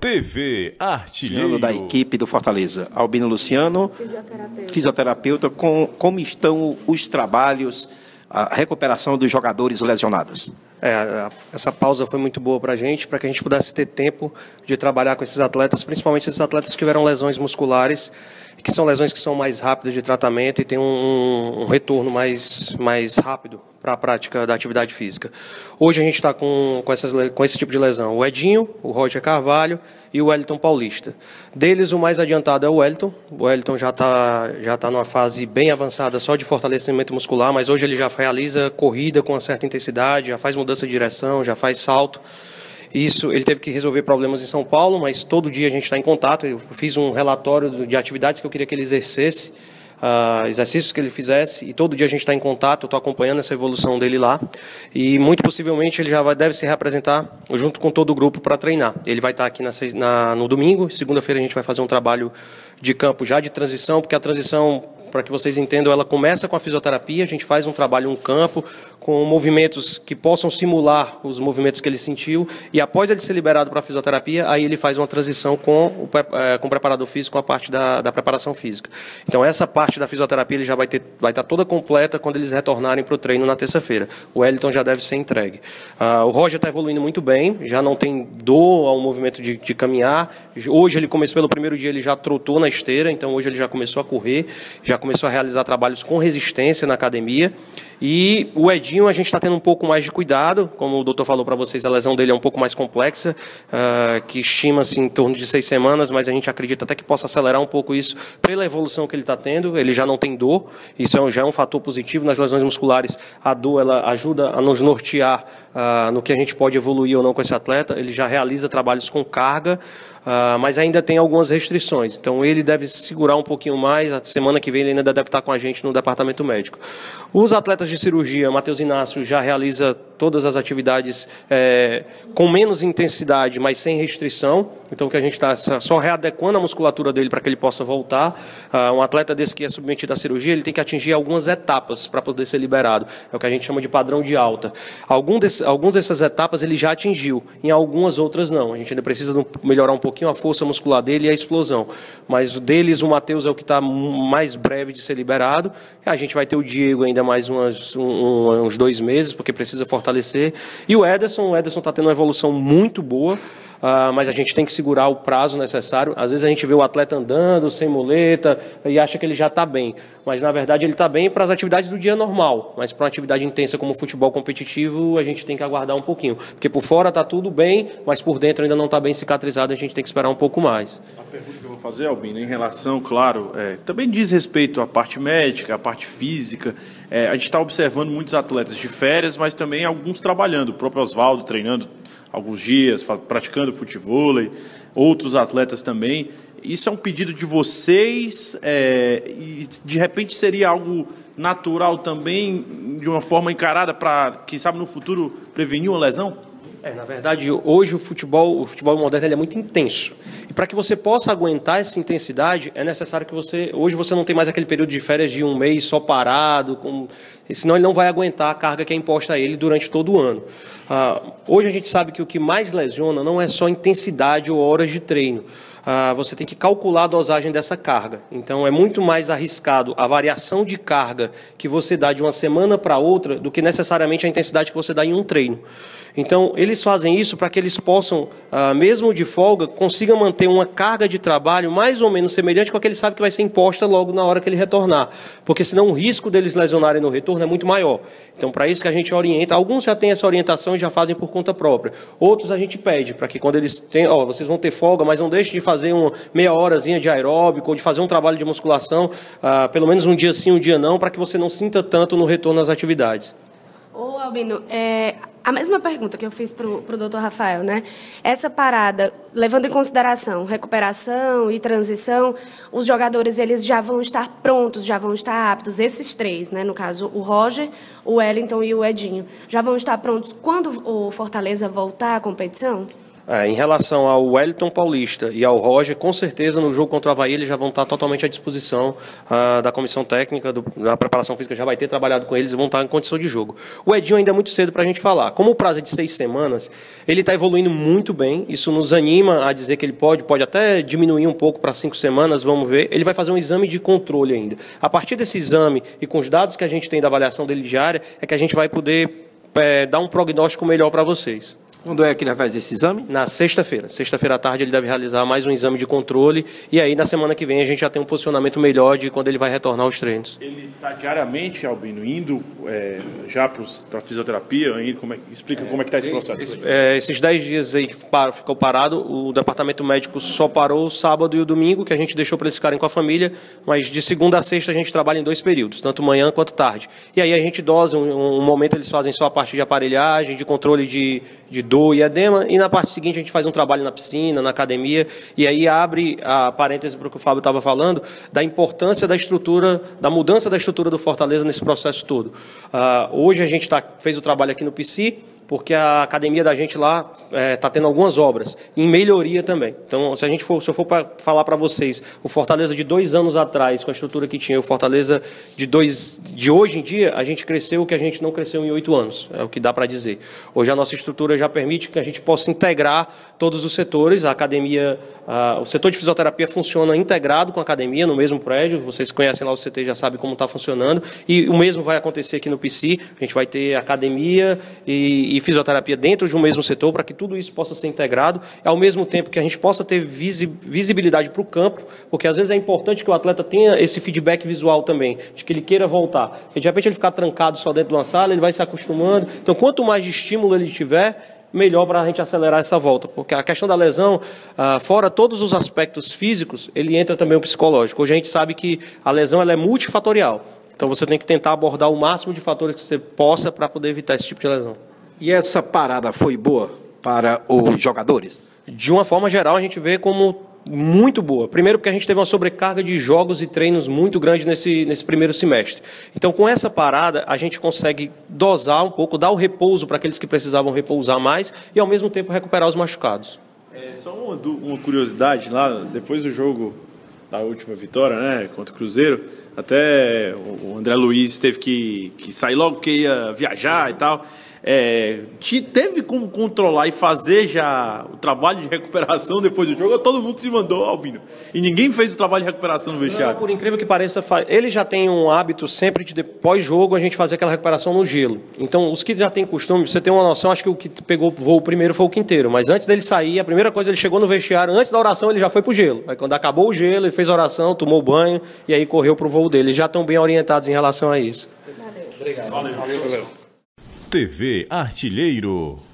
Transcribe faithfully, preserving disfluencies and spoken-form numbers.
T V Artilheiro da equipe do Fortaleza. Albino Luciano, fisioterapeuta, fisioterapeuta com, como estão os trabalhos, a recuperação dos jogadores lesionados? É, essa pausa foi muito boa para a gente, para que a gente pudesse ter tempo de trabalhar com esses atletas, principalmente esses atletas que tiveram lesões musculares, que são lesões que são mais rápidas de tratamento e tem um, um retorno mais, mais rápido para a prática da atividade física. Hoje a gente está com, com, essas, com esse tipo de lesão: o Edinho, o Roger Carvalho e o Wellington Paulista. Deles, o mais adiantado é o Wellington. O Wellington já está já tá numa fase bem avançada só de fortalecimento muscular, mas hoje ele já realiza corrida com uma certa intensidade, já faz mudança de direção, já faz salto. Isso, ele teve que resolver problemas em São Paulo, mas todo dia a gente está em contato. Eu fiz um relatório de atividades que eu queria que ele exercesse, uh, exercícios que ele fizesse, e todo dia a gente está em contato. Eu estou acompanhando essa evolução dele lá, e muito possivelmente ele já vai, deve se reapresentar junto com todo o grupo para treinar. Ele vai estar aqui na, na, no domingo, segunda-feira a gente vai fazer um trabalho de campo já de transição, porque a transição, para que vocês entendam, ela começa com a fisioterapia, a gente faz um trabalho no campo, com movimentos que possam simular os movimentos que ele sentiu, e após ele ser liberado para a fisioterapia, aí ele faz uma transição com o, com o preparador físico, com a parte da, da preparação física. Então, essa parte da fisioterapia ele já vai, ter, vai estar toda completa quando eles retornarem para o treino na terça-feira. O Wellington já deve ser entregue. Uh, o Roger está evoluindo muito bem, já não tem dor ao movimento de, de caminhar. Hoje ele começou, pelo primeiro dia, ele já trotou na esteira, então hoje ele já começou a correr, já começou a realizar trabalhos com resistência na academia. E o Edinho, a gente está tendo um pouco mais de cuidado, como o doutor falou para vocês, a lesão dele é um pouco mais complexa, uh, que estima-se em torno de seis semanas, mas a gente acredita até que possa acelerar um pouco isso pela evolução que ele está tendo. Ele já não tem dor, isso é, já é um fator positivo. Nas lesões musculares, a dor ela ajuda a nos nortear uh, no que a gente pode evoluir ou não com esse atleta. Ele já realiza trabalhos com carga, Uh, mas ainda tem algumas restrições, então ele deve segurar um pouquinho mais. A semana que vem ele ainda deve estar com a gente no departamento médico. Os atletas de cirurgia, Matheus Inácio já realiza todas as atividades é, com menos intensidade, mas sem restrição, então que a gente está só readequando a musculatura dele para que ele possa voltar. Uh, um atleta desse que é submetido à cirurgia, ele tem que atingir algumas etapas para poder ser liberado, é o que a gente chama de padrão de alta. Algum desse, algumas dessas etapas ele já atingiu, em algumas outras não. A gente ainda precisa melhorar um pouco pouquinho a força muscular dele e a explosão. Mas deles, o Matheus é o que está mais breve de ser liberado. A gente vai ter o Diego ainda mais umas, um, uns dois meses, porque precisa fortalecer. E o Ederson, o Ederson está tendo uma evolução muito boa. Uh, mas a gente tem que segurar o prazo necessário. Às vezes a gente vê o atleta andando sem muleta e acha que ele já está bem, mas na verdade ele está bem para as atividades do dia normal, mas para uma atividade intensa como futebol competitivo a gente tem que aguardar um pouquinho, porque por fora está tudo bem, mas por dentro ainda não está bem cicatrizado, a gente tem que esperar um pouco mais. A pergunta que eu vou fazer, Albino, em relação, claro, é, também diz respeito à parte médica, à parte física. É, a gente está observando muitos atletas de férias, mas também alguns trabalhando, o próprio Oswaldo treinando alguns dias, praticando futevôlei, outros atletas também. Isso é um pedido de vocês é, e de repente seria algo natural também, de uma forma encarada para, quem sabe no futuro, prevenir uma lesão? É, na verdade, hoje o futebol, o futebol moderno ele é muito intenso. E para que você possa aguentar essa intensidade, é necessário que você... Hoje você não tem mais aquele período de férias de um mês só parado, com, senão ele não vai aguentar a carga que é imposta a ele durante todo o ano. Ah, hoje a gente sabe que o que mais lesiona não é só intensidade ou horas de treino. Ah, você tem que calcular a dosagem dessa carga. Então, é muito mais arriscado a variação de carga que você dá de uma semana para outra do que necessariamente a intensidade que você dá em um treino. Então, eles fazem isso para que eles possam, ah, mesmo de folga, consigam manter uma carga de trabalho mais ou menos semelhante com a que ele sabe que vai ser imposta logo na hora que ele retornar. Porque senão o risco deles lesionarem no retorno é muito maior. Então, para isso que a gente orienta, alguns já têm essa orientação e já fazem por conta própria. Outros a gente pede para que quando eles têm, ó, vocês vão ter folga, mas não deixem de fazer uma meia horazinha de aeróbico ou de fazer um trabalho de musculação, ah, pelo menos um dia sim, um dia não, para que você não sinta tanto no retorno às atividades. Ô, Albino, é, a mesma pergunta que eu fiz para o doutor Rafael, né? Essa parada, levando em consideração recuperação e transição, os jogadores eles já vão estar prontos, já vão estar aptos, esses três, né? No caso, o Roger, o Wellington e o Edinho, já vão estar prontos quando o Fortaleza voltar à competição? É, em relação ao Wellington Paulista e ao Roger, com certeza no jogo contra o Avaí eles já vão estar totalmente à disposição uh, da comissão técnica, do, da preparação física já vai ter trabalhado com eles e vão estar em condição de jogo. O Edinho ainda é muito cedo para a gente falar. Como o prazo é de seis semanas, ele está evoluindo muito bem, isso nos anima a dizer que ele pode, pode até diminuir um pouco para cinco semanas, vamos ver. Ele vai fazer um exame de controle ainda. A partir desse exame e com os dados que a gente tem da avaliação dele diária, é que a gente vai poder é, dar um prognóstico melhor para vocês. Quando é que ele vai fazer esse exame? Na sexta-feira. Sexta-feira à tarde ele deve realizar mais um exame de controle e aí na semana que vem a gente já tem um posicionamento melhor de quando ele vai retornar aos treinos. Ele está diariamente, Albino, indo é, já para a fisioterapia? Indo, como é, explica é, como é que está esse processo. Esse, é, esses dez dias aí que ficou parado, o departamento médico só parou o sábado e o domingo, que a gente deixou para eles ficarem com a família, mas de segunda a sexta a gente trabalha em dois períodos, tanto manhã quanto tarde. E aí a gente dosa, um, um momento eles fazem só a parte de aparelhagem, de controle de, de dor e edema, e na parte seguinte a gente faz um trabalho na piscina, na academia, e aí abre a parêntese para o que o Fábio estava falando, da importância da estrutura, da mudança da estrutura do Fortaleza nesse processo todo. Uh, hoje a gente tá, fez o trabalho aqui no P C, porque a academia da gente lá está é, tendo algumas obras, em melhoria também. Então, se, a gente for, se eu for para falar para vocês, o Fortaleza de dois anos atrás, com a estrutura que tinha, o Fortaleza de, dois, de hoje em dia, a gente cresceu o que a gente não cresceu em oito anos, é o que dá para dizer. Hoje a nossa estrutura já permite que a gente possa integrar todos os setores, a academia, a, o setor de fisioterapia funciona integrado com a academia, no mesmo prédio, vocês conhecem lá o C T, já sabem como está funcionando, e o mesmo vai acontecer aqui no P C, a gente vai ter academia e, e fisioterapia dentro de um mesmo setor, para que tudo isso possa ser integrado, ao mesmo tempo que a gente possa ter visibilidade para o campo, porque às vezes é importante que o atleta tenha esse feedback visual também, de que ele queira voltar. Porque de repente ele ficar trancado só dentro de uma sala, ele vai se acostumando. Então, quanto mais de estímulo ele tiver, melhor para a gente acelerar essa volta. Porque a questão da lesão, fora todos os aspectos físicos, ele entra também o psicológico. Hoje a gente sabe que a lesão ela é multifatorial. Então, você tem que tentar abordar o máximo de fatores que você possa para poder evitar esse tipo de lesão. E essa parada foi boa para os jogadores? De uma forma geral, a gente vê como muito boa. Primeiro porque a gente teve uma sobrecarga de jogos e treinos muito grande nesse, nesse primeiro semestre. Então, com essa parada, a gente consegue dosar um pouco, dar o repouso para aqueles que precisavam repousar mais e, ao mesmo tempo, recuperar os machucados. É, só uma, uma curiosidade, lá depois do jogo da última vitória, né, contra o Cruzeiro, até o André Luiz teve que, que sair logo porque ia viajar e tal. É, teve como controlar e fazer já o trabalho de recuperação depois do jogo? Todo mundo se mandou, Albino, e ninguém fez o trabalho de recuperação no vestiário. Não, por incrível que pareça, ele já tem um hábito sempre de pós-jogo a gente fazer aquela recuperação no gelo. Então, os que já têm costume, você tem uma noção, acho que o que pegou voo primeiro foi o Quinteiro, mas antes dele sair, a primeira coisa, ele chegou no vestiário, antes da oração ele já foi pro gelo. Aí quando acabou o gelo, ele fez a oração, tomou banho e aí correu pro voo dele. Eles já estão bem orientados em relação a isso. Valeu. Obrigado. Valeu. Valeu. T V Artilheiro.